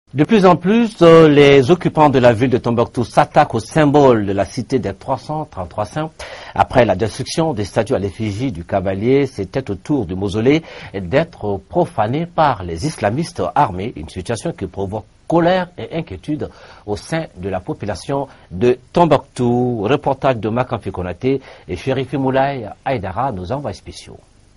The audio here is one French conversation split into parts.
De plus en plus, les occupants de la ville de Tombouctou s'attaquent au symbole de la cité des 333 saints. Après la destruction des statues à l'effigie du cavalier, c'était au tour du mausolée d'être profané par les islamistes armés, une situation qui provoque colère et inquiétude au sein de la population de Tombouctou. Reportage de Makamfi Konaté et Chérifi Moulay Aïdara, nos envois spéciaux.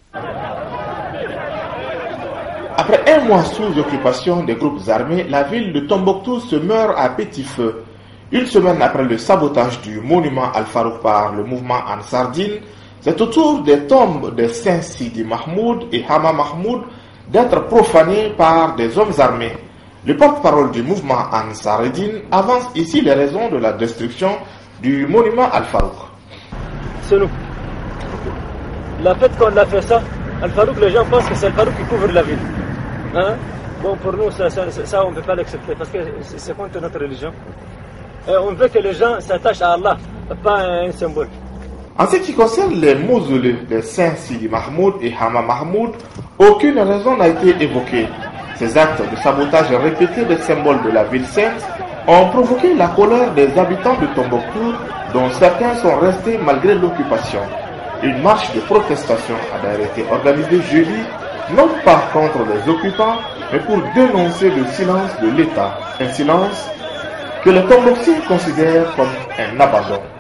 Après un mois sous occupation des groupes armés, la ville de Tombouctou se meurt à petit feu. Une semaine après le sabotage du monument Al-Farouk par le mouvement Ansardine, c'est au tour des tombes des saints Sidi Mahmoud et Hama Mahmoud d'être profanées par des hommes armés. Le porte-parole du mouvement Ansardine avance ici les raisons de la destruction du monument Al-Farouk. C'est nous. La fête qu'on a fait ça, Al-Farouk, les gens pensent que c'est Al-Farouk qui couvre la ville. Hein? Bon, pour nous, ça on ne peut pas l'accepter parce que c'est contre notre religion. Et on veut que les gens s'attachent à Allah, pas à un symbole. En ce qui concerne les mausolées des saints Sidi Mahmoud et Hama Mahmoud, aucune raison n'a été évoquée. Ces actes de sabotage répétés des symboles de la ville sainte ont provoqué la colère des habitants de Tombouctou, dont certains sont restés malgré l'occupation. Une marche de protestation a d'ailleurs été organisée jeudi, non pas contre les occupants, mais pour dénoncer le silence de l'État. Un silence que les Tombouctiens considèrent comme un abandon.